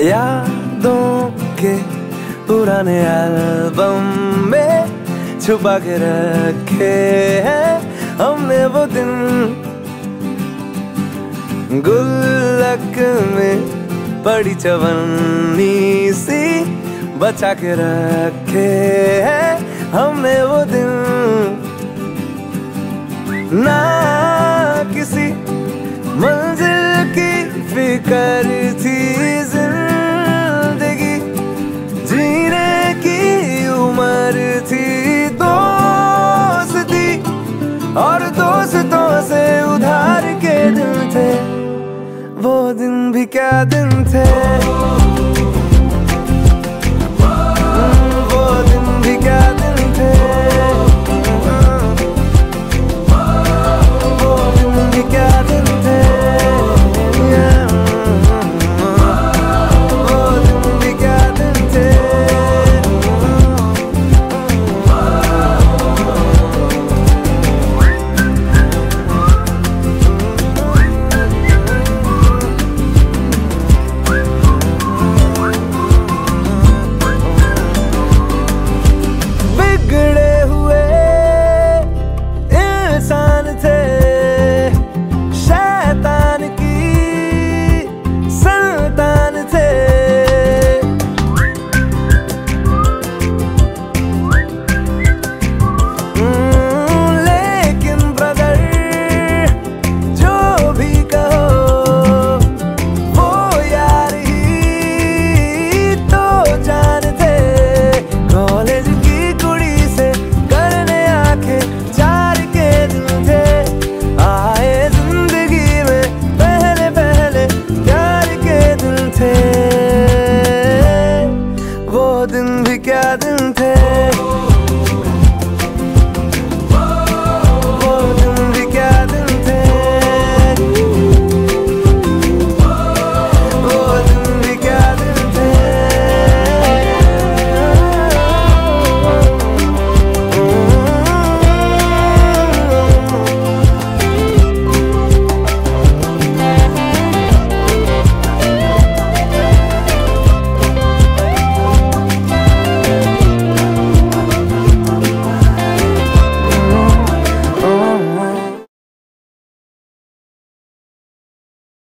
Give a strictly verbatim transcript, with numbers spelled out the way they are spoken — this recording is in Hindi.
यादों के पुराने एल्बम में छुपा के रखे हैं हमने वो दिन, गुल्लक में पड़ी चवन्नी सी बचा के रखे हैं हमने वो दिन। ना किसी मंजिल की फिक्र थी, जिंदगी जीने की उम्र थी, दोस्ती और दोस्तों से उधार के दिन थे, वो दिन भी क्या दिन थे।